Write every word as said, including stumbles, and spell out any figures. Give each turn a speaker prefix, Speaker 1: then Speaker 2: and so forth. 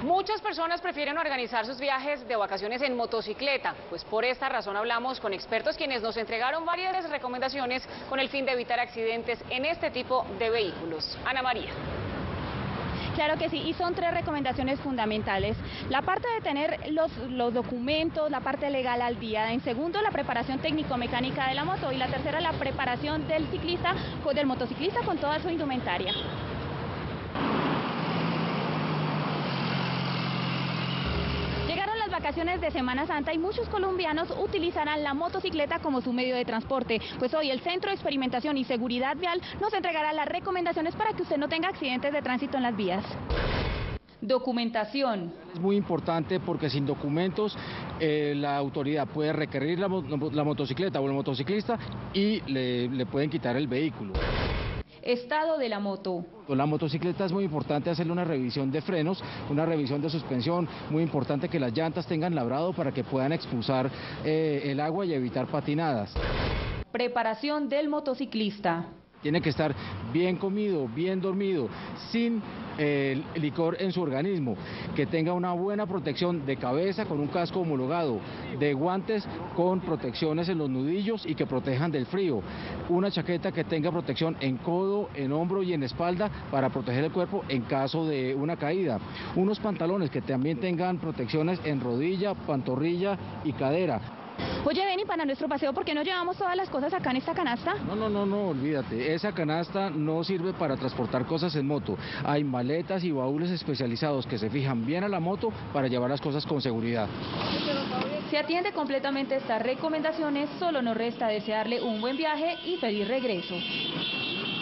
Speaker 1: Muchas personas prefieren organizar sus viajes de vacaciones en motocicleta, pues por esta razón hablamos con expertos quienes nos entregaron varias recomendaciones con el fin de evitar accidentes en este tipo de vehículos. Ana María.
Speaker 2: Claro que sí, y son tres recomendaciones fundamentales. La parte de tener los, los documentos, la parte legal al día. En segundo, la preparación técnico-mecánica de la moto. Y la tercera, la preparación del ciclista, del motociclista con toda su indumentaria. Llegaron las vacaciones de Semana Santa y muchos colombianos utilizarán la motocicleta como su medio de transporte. Pues hoy el Centro de Experimentación y Seguridad Vial nos entregará las recomendaciones para que usted no tenga accidentes de tránsito en las vías. Documentación.
Speaker 3: Es muy importante porque sin documentos eh, la autoridad puede requerir la, la motocicleta o el motociclista y le, le pueden quitar el vehículo.
Speaker 2: Estado de la moto.
Speaker 3: La motocicleta es muy importante hacerle una revisión de frenos, una revisión de suspensión, muy importante que las llantas tengan labrado para que puedan expulsar eh, el agua y evitar patinadas.
Speaker 2: Preparación del motociclista.
Speaker 3: Tiene que estar bien comido, bien dormido, sin eh, licor en su organismo, que tenga una buena protección de cabeza con un casco homologado, de guantes con protecciones en los nudillos y que protejan del frío, una chaqueta que tenga protección en codo, en hombro y en espalda para proteger el cuerpo en caso de una caída, unos pantalones que también tengan protecciones en rodilla, pantorrilla y cadera.
Speaker 2: Oye, Benny, para nuestro paseo, ¿por qué no llevamos todas las cosas acá en esta canasta?
Speaker 3: No, no, no, no, olvídate, esa canasta no sirve para transportar cosas en moto. Hay maletas y baúles especializados que se fijan bien a la moto para llevar las cosas con seguridad.
Speaker 2: Si atiende completamente estas recomendaciones, solo nos resta desearle un buen viaje y feliz regreso.